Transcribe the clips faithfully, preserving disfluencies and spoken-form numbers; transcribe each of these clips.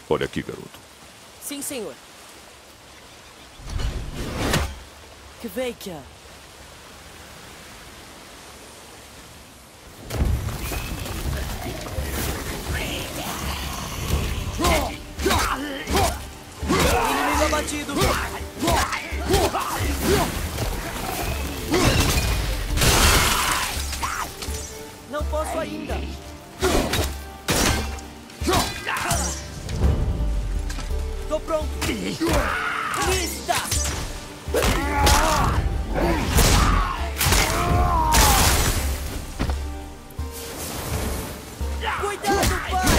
Olha aqui, garoto. Sim, senhor. Kveikja. Inimigo abatido. Não posso ainda. Tô pronto. Lista. Cuidado, pai.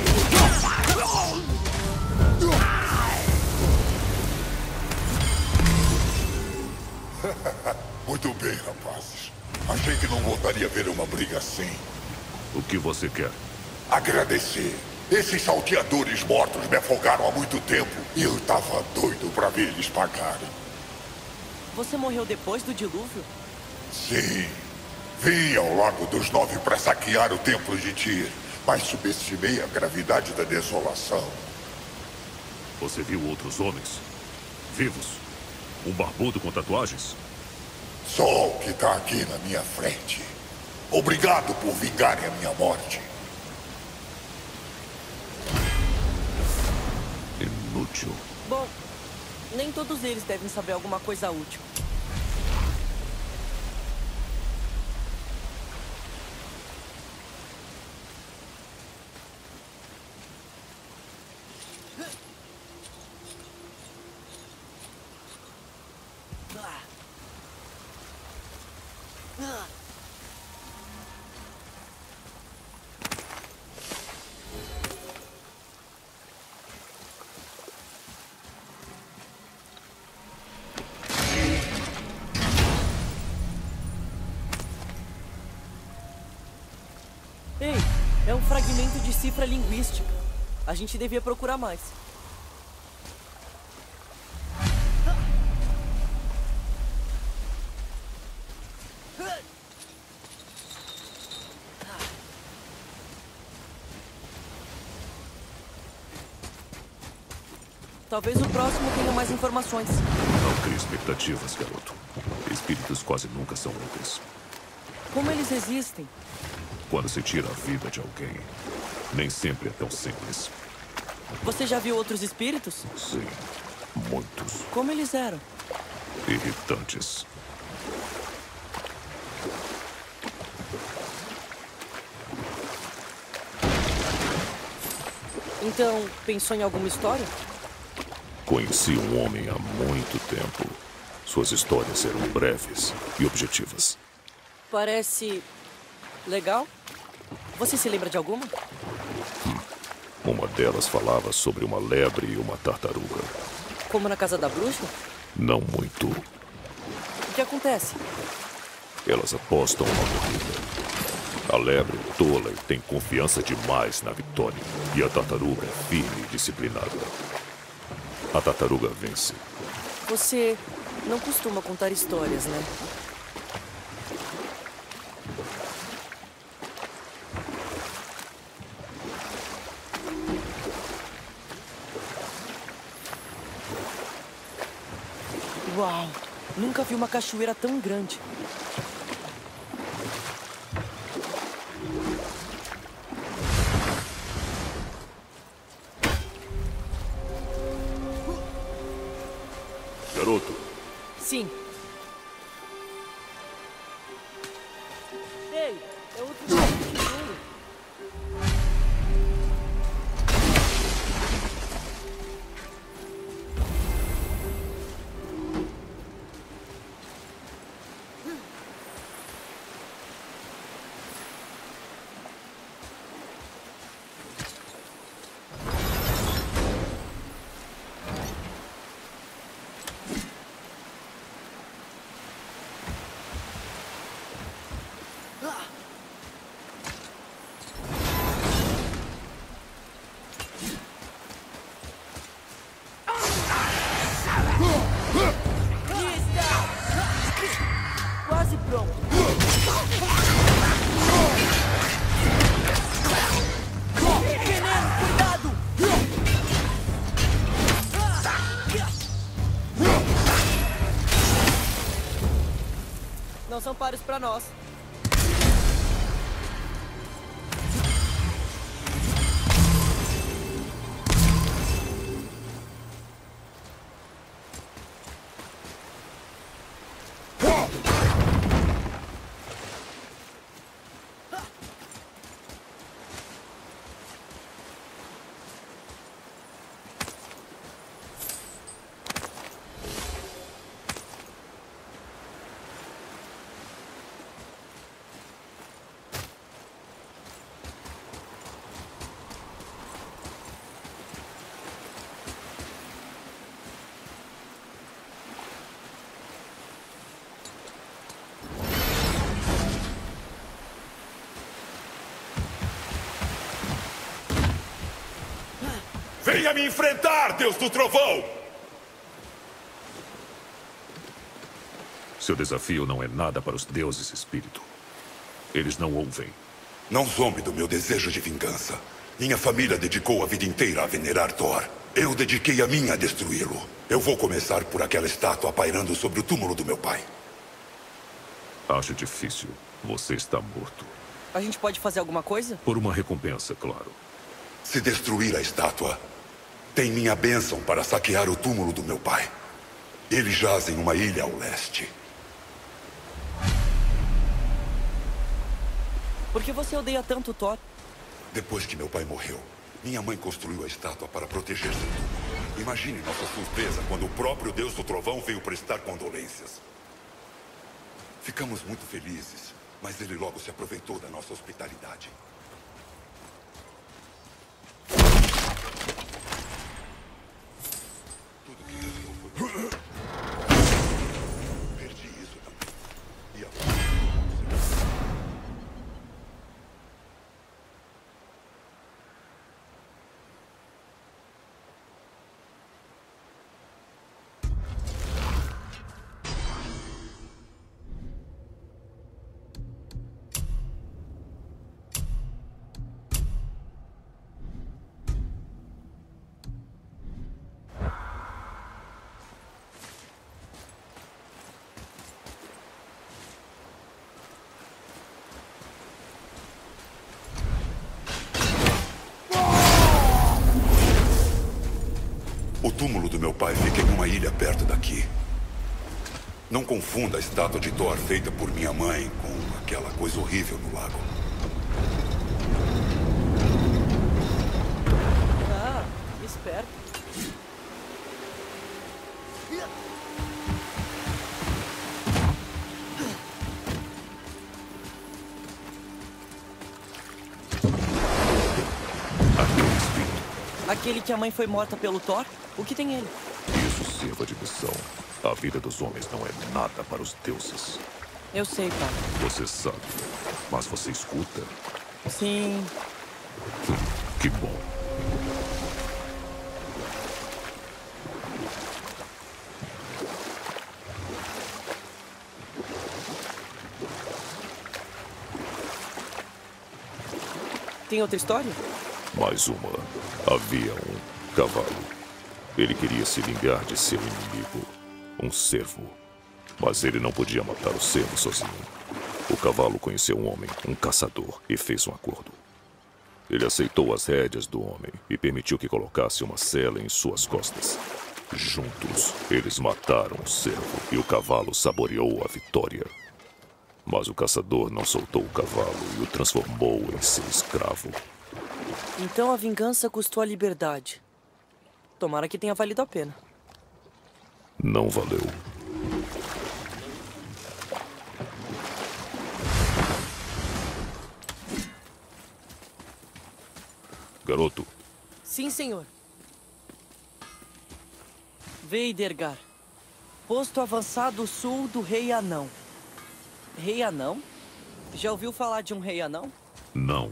Muito bem, rapazes. Achei que não voltaria a ver uma briga assim. O que você quer? Agradecer. Esses salteadores mortos me afogaram há muito tempo e eu tava doido pra ver eles pagarem. Você morreu depois do dilúvio? Sim. Vim ao Lago dos Nove pra saquear o Templo de Tyr, mas subestimei a gravidade da desolação. Você viu outros homens? Vivos? Um barbudo com tatuagens? Só o que tá aqui na minha frente. Obrigado por vingarem a minha morte. Inútil. Bom, nem todos eles devem saber alguma coisa útil. Ei, é um fragmento de cifra linguística. A gente devia procurar mais. Talvez o próximo tenha mais informações. Não crie expectativas, garoto. Espíritos quase nunca são úteis. Como eles existem? Quando se tira a vida de alguém, nem sempre é tão simples. Você já viu outros espíritos? Sim, muitos. Como eles eram? Irritantes. Então, pensou em alguma história? Conheci um homem há muito tempo. Suas histórias eram breves e objetivas. Parece... legal? Você se lembra de alguma? Hum. Uma delas falava sobre uma lebre e uma tartaruga. Como na casa da bruxa? Não muito. O que acontece? Elas apostam uma corrida. A lebre é tola e tem confiança demais na vitória. E a tartaruga é firme e disciplinada. A tartaruga vence. Você não costuma contar histórias, né? Uau! Nunca vi uma cachoeira tão grande. Garoto. Sim. Ei, é outro tesouro. Quase pronto. Veneno, cuidado! Não são pares pra nós. Venha me enfrentar, Deus do Trovão! Seu desafio não é nada para os deuses, espírito. Eles não ouvem. Não zombe do meu desejo de vingança. Minha família dedicou a vida inteira a venerar Thor. Eu dediquei a minha a destruí-lo. Eu vou começar por aquela estátua pairando sobre o túmulo do meu pai. Acho difícil. Você está morto. A gente pode fazer alguma coisa? Por uma recompensa, claro. Se destruir a estátua, tem minha bênção para saquear o túmulo do meu pai. Ele jaz em uma ilha ao leste. Por que você odeia tanto Thor? Depois que meu pai morreu, minha mãe construiu a estátua para proteger seu túmulo. Imagine nossa surpresa quando o próprio Deus do Trovão veio prestar condolências. Ficamos muito felizes, mas ele logo se aproveitou da nossa hospitalidade. Tudo que restou foi... Perdi isso também. E agora... O túmulo do meu pai fica em uma ilha perto daqui. Não confunda a estátua de Thor feita por minha mãe com aquela coisa horrível no lago. Ah, esperto. Aquele espírito. Aquele que a mãe foi morta pelo Thor? O que tem ele? Isso sirva de lição. A vida dos homens não é nada para os deuses. Eu sei, pai. Você sabe, mas você escuta? Sim. Que bom. Tem outra história? Mais uma. Havia um cavalo. Ele queria se vingar de seu inimigo, um cervo. Mas ele não podia matar o cervo sozinho. O cavalo conheceu um homem, um caçador, e fez um acordo. Ele aceitou as rédeas do homem e permitiu que colocasse uma sela em suas costas. Juntos, eles mataram o cervo e o cavalo saboreou a vitória. Mas o caçador não soltou o cavalo e o transformou em seu escravo. Então a vingança custou a liberdade. Tomara que tenha valido a pena. Não valeu. Garoto. Sim, senhor. Veidergar. Posto avançado sul do Rei Anão. Rei Anão? Já ouviu falar de um Rei Anão? Não.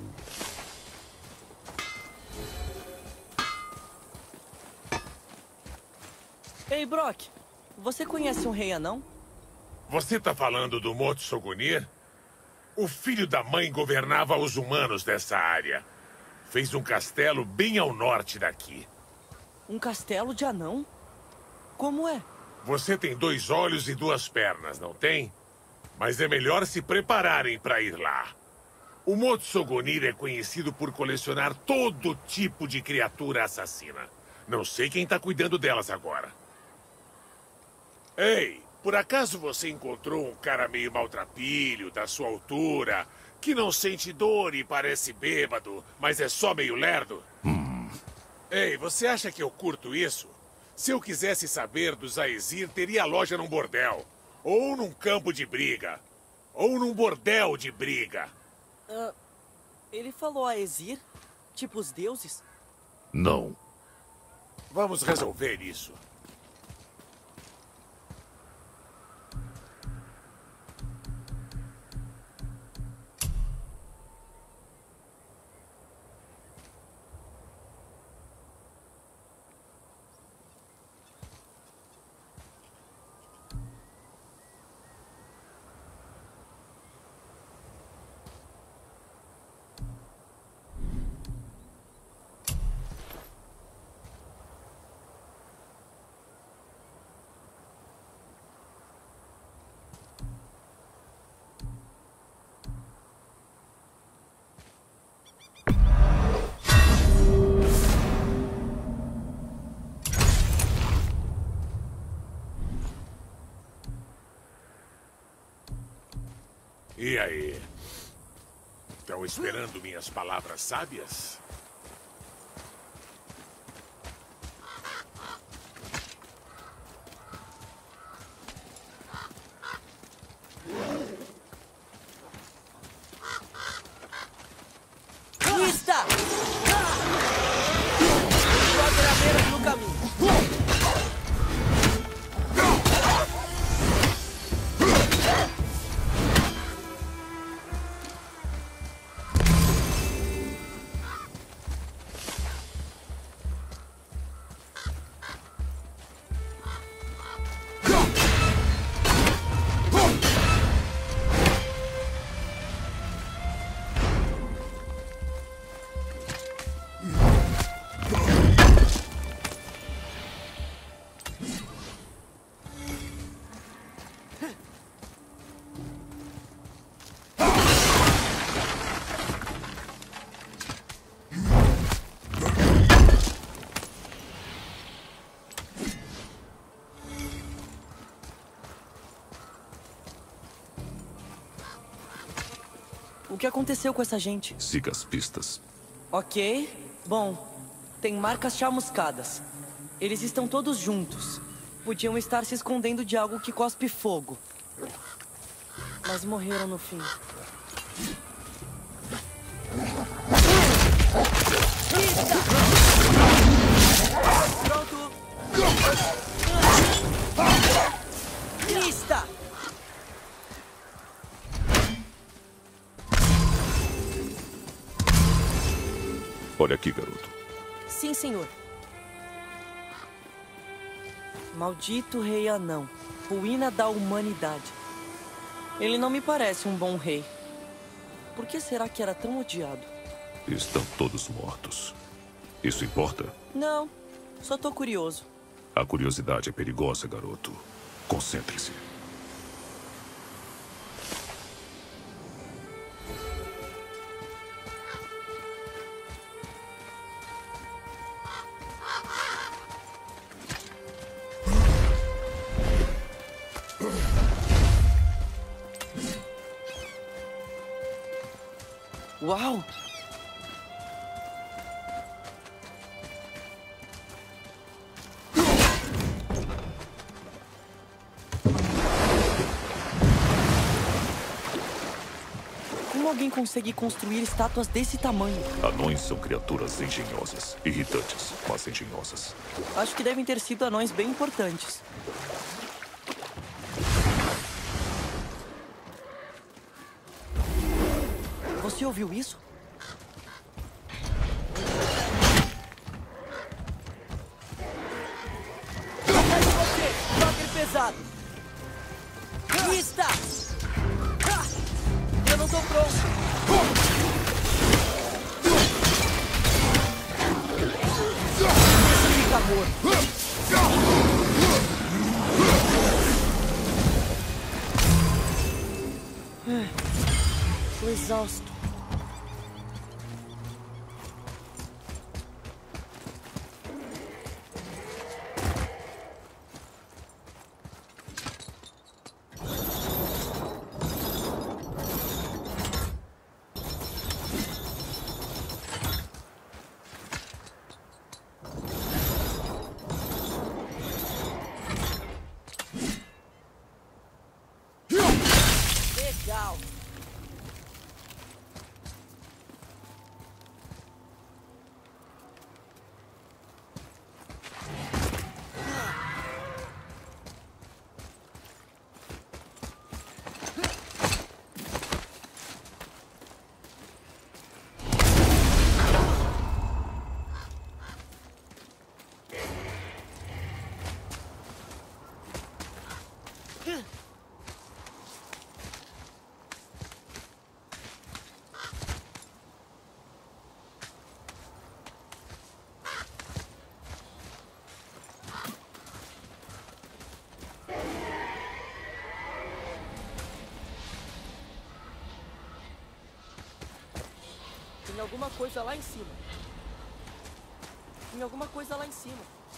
Ei, Brock. Você conhece um Rei Anão? Você tá falando do Motsogunir? O filho da mãe governava os humanos dessa área. Fez um castelo bem ao norte daqui. Um castelo de anão? Como é? Você tem dois olhos e duas pernas, não tem? Mas é melhor se prepararem para ir lá. O Motsogunir é conhecido por colecionar todo tipo de criatura assassina. Não sei quem tá cuidando delas agora. Ei, por acaso você encontrou um cara meio maltrapilho, da sua altura, que não sente dor e parece bêbado, mas é só meio lerdo? Hum. Ei, você acha que eu curto isso? Se eu quisesse saber dos Aesir, teria loja num bordel. Ou num campo de briga. Ou num bordel de briga. Uh, ele falou Aesir? Tipo os deuses? Não. Vamos resolver isso. E aí? Estão esperando minhas palavras sábias? Lista! Quadradeiros no caminho. O que aconteceu com essa gente? Siga as pistas. Ok. Bom, tem marcas chamuscadas. Eles estão todos juntos. Podiam estar se escondendo de algo que cospe fogo. Mas morreram no fim. Lista! Pronto! Lista! Olha aqui, garoto. Sim, senhor. Maldito rei anão. Ruína da humanidade. Ele não me parece um bom rei. Por que será que era tão odiado? Estão todos mortos. Isso importa? Não, só tô curioso. A curiosidade é perigosa, garoto. Concentre-se. Uau! Como alguém consegue construir estátuas desse tamanho? Anões são criaturas engenhosas. Irritantes, mas engenhosas. Acho que devem ter sido anões bem importantes. Você ouviu isso? Atrás de você! Jogue pesado! Lista! Ah! Eu não tô pronto! Esse fica morto! Tô exausto. Legal. Tem alguma coisa lá em cima. Tem alguma coisa lá em cima.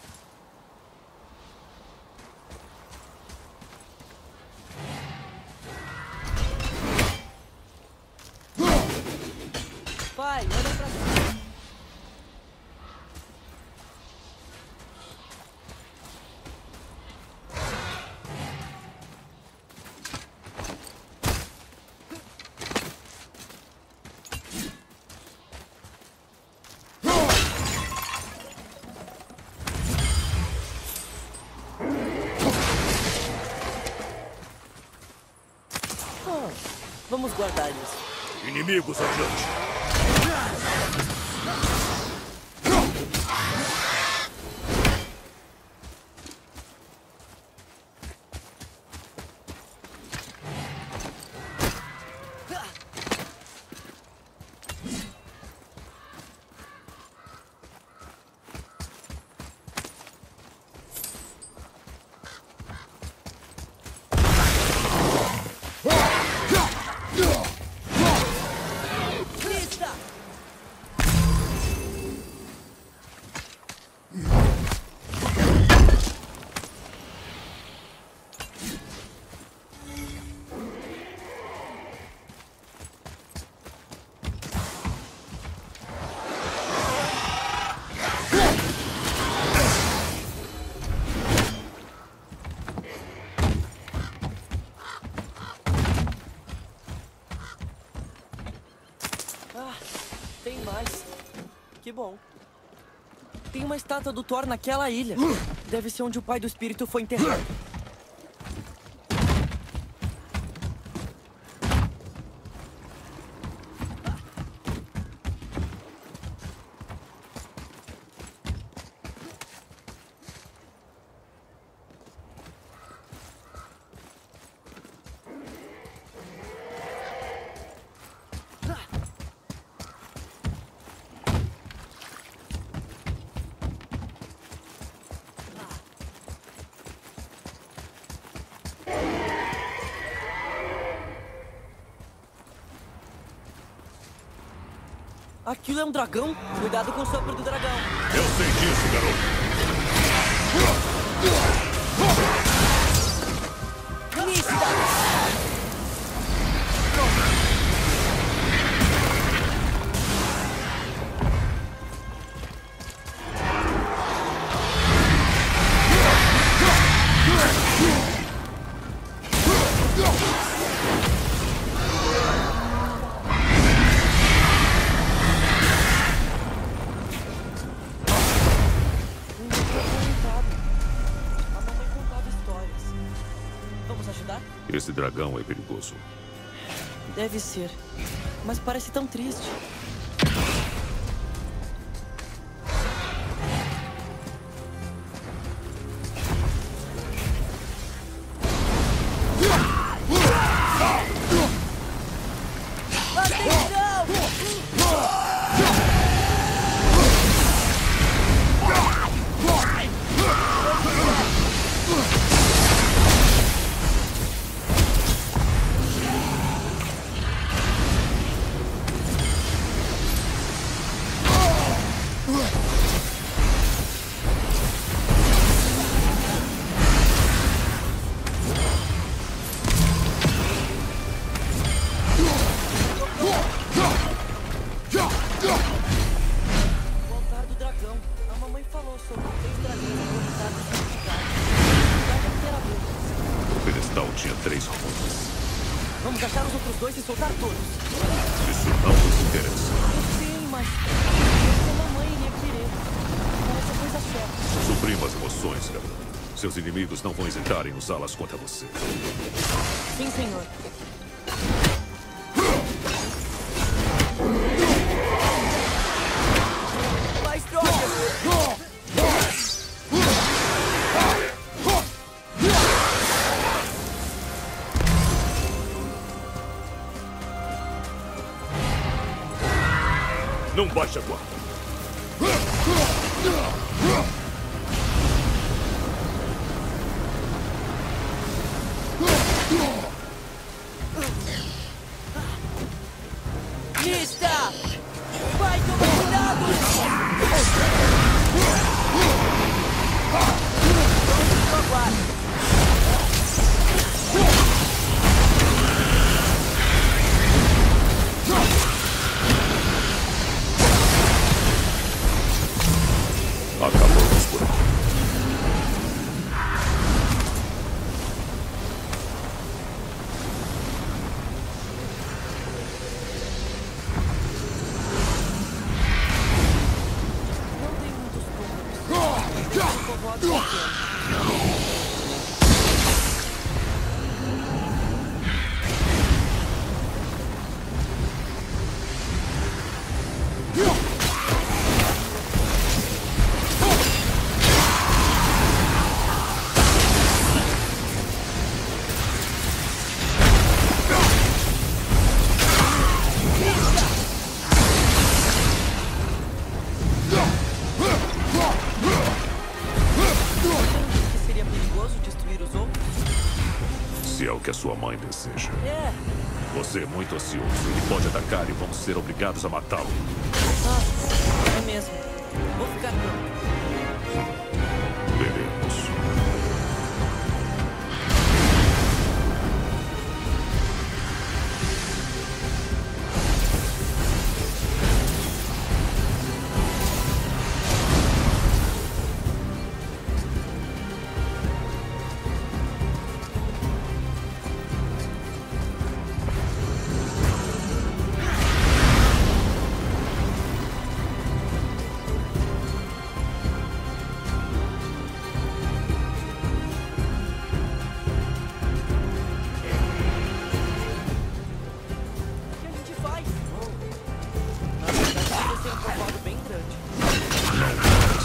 Pai, olha pra cima. Vamos guardar isso. Inimigos adiante. Ah, tem mais. Que bom. Tem uma estátua do Thor naquela ilha. Deve ser onde o pai do espírito foi enterrado. Aquilo é um dragão? Cuidado com o sopro do dragão. Eu sei disso, garoto. Nícida! Esse dragão é perigoso. Deve ser. Mas parece tão triste. Vamos achar os outros dois e soltar todos. Isso não nos interessa. Sim, mas... a mamãe iria querer. Parece a coisa certa. Suprima as emoções, garoto. Seus inimigos não vão hesitar em usá-las contra você. Sim, senhor. Mais drogas! Não baixe a guarda. Lista! Vai, toma cuidado! Pronto, aguarde. Acabamos por aqui. Não tem muitos túmulos. Tem um povoado pequeno. Que seria perigoso destruir os outros? Se é o que a sua mãe deseja. É. Você é muito ansioso. Ele pode atacar e vamos ser obrigados a matá-lo. Ah, é mesmo. Vou ficar pronto. Veremos. O que a gente faz? Na verdade, vai ser um povoado bem grande.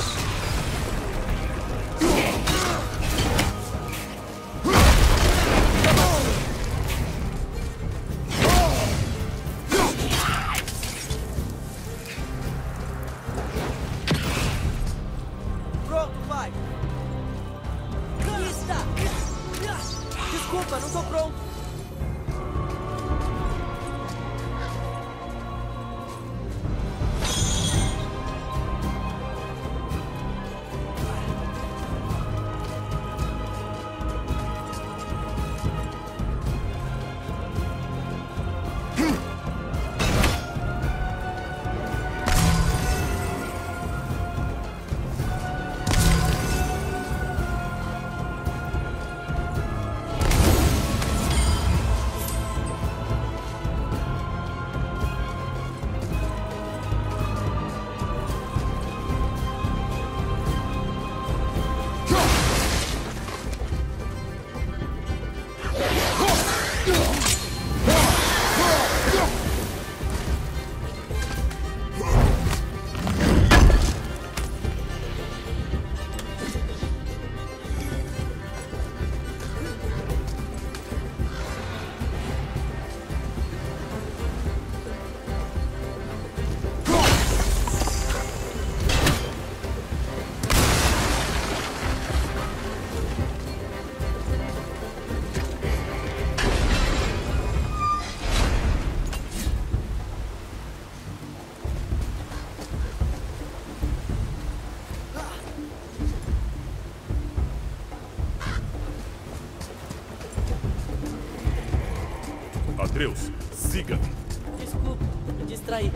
Pronto, vai! Lista! Desculpa, não tô pronto. Atreus, siga. Desculpa, me distraí.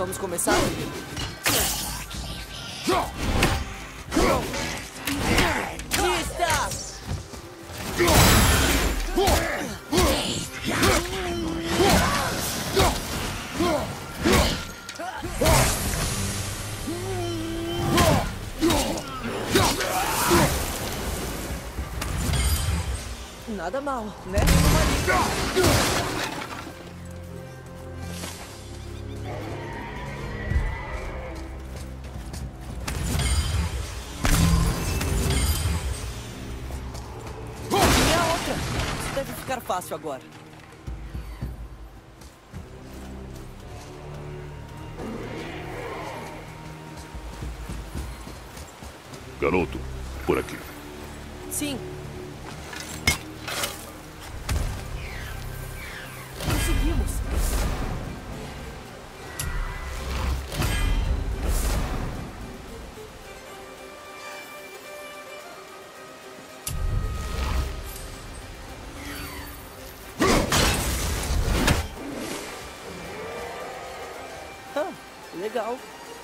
Vamos começar? Lista! Nada mal, né? E a outra? Isso deve ficar fácil agora. Garoto, por aqui. Sim. Conseguimos. Ah, legal.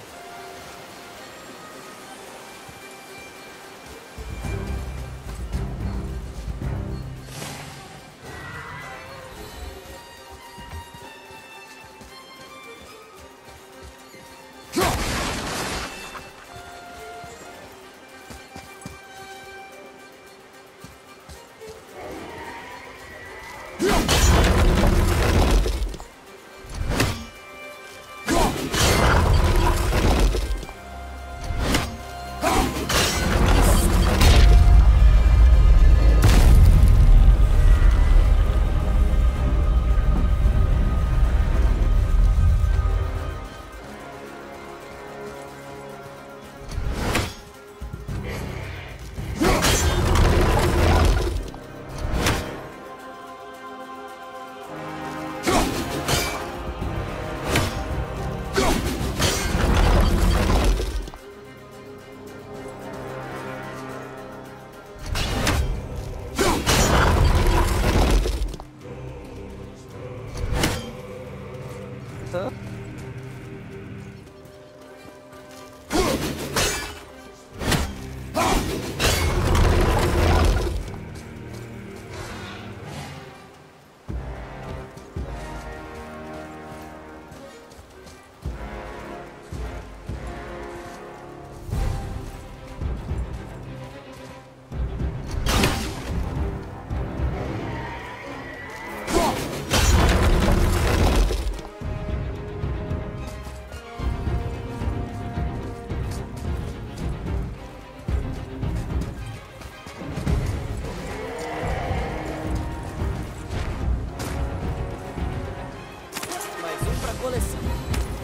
Coleção.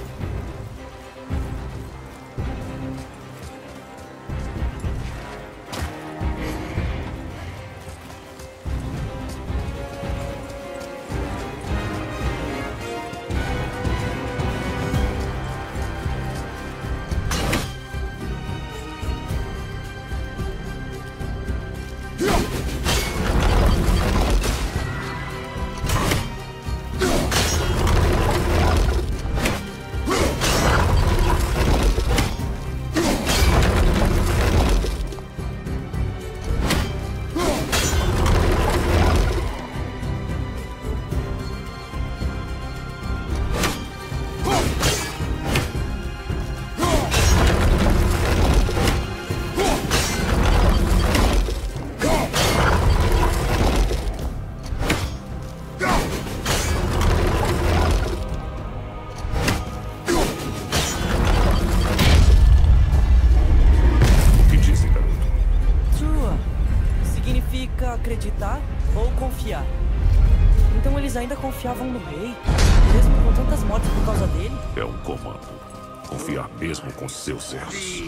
Acreditar ou confiar. Então eles ainda confiavam no rei, mesmo com tantas mortes por causa dele? É um comando. Confiar mesmo com seus erros.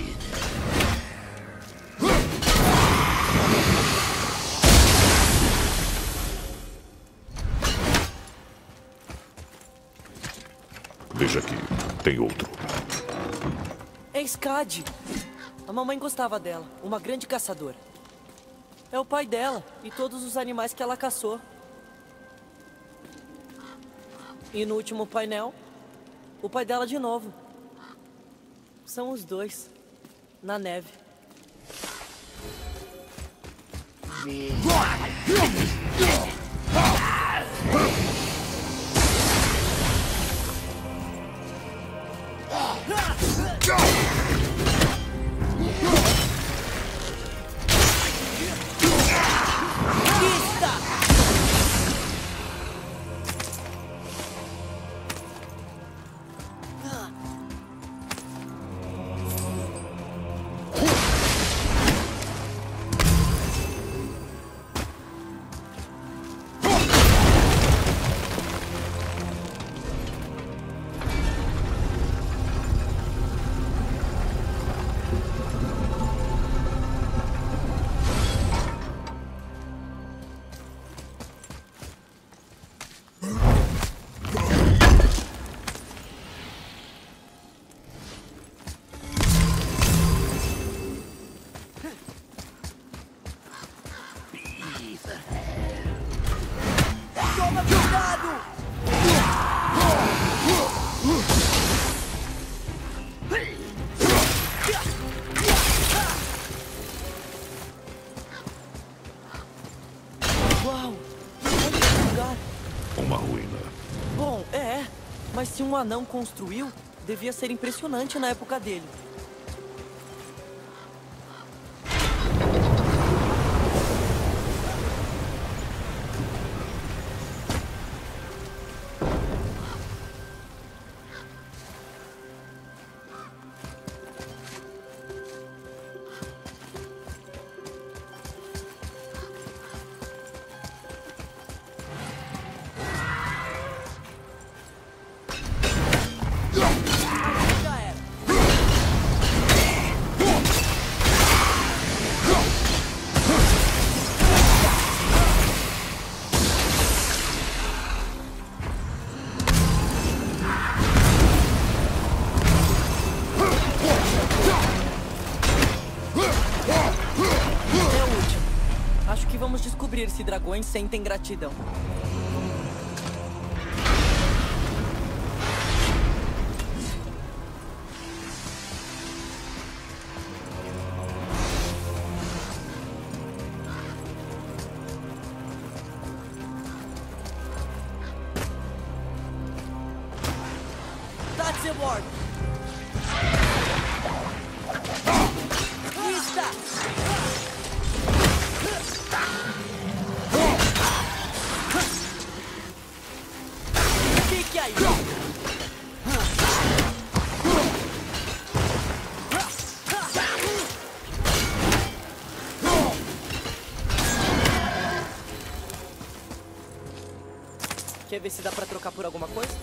Veja aqui, tem outro. É Skadi. A mamãe gostava dela, uma grande caçadora. É o pai dela e todos os animais que ela caçou. E no último painel, o pai dela de novo. São os dois. Na neve. Toma cuidado! Uau! Olha esse lugar! Uma ruína. Bom, é. Mas se um anão construiu, devia ser impressionante na época dele. Já era. É útil. Acho que vamos descobrir se dragões sentem gratidão. That's aboard! Lista! Fique aí! Quer ver se dá pra trocar por alguma coisa?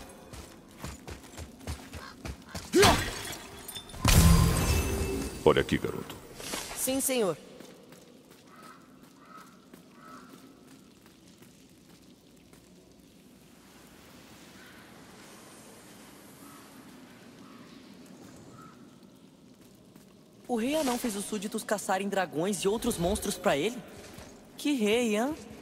Olha aqui, garoto. Sim, senhor. O rei anão fez os súditos caçarem dragões e outros monstros pra ele? Que rei, hã?